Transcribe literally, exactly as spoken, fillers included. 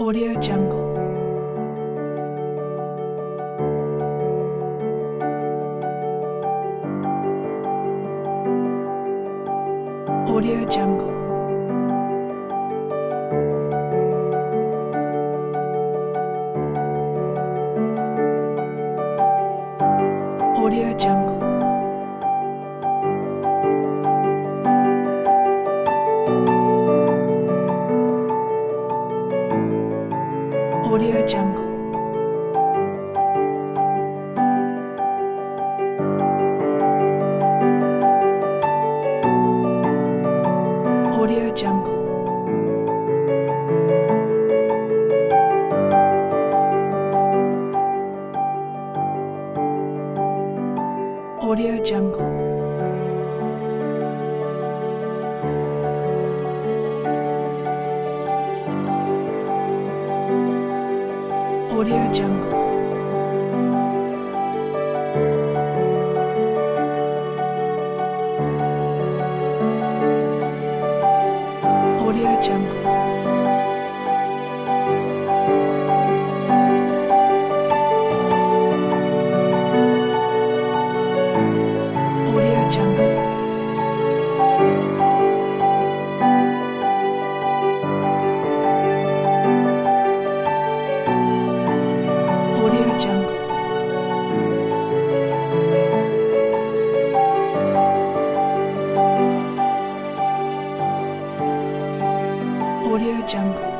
Audio Jungle. Audio Jungle. Audio Jungle. Audio Jungle. Audio Jungle. Audio Jungle. Audio Jungle. Audio Jungle. Audio Jungle. Audio Jungle. Audio Jungle.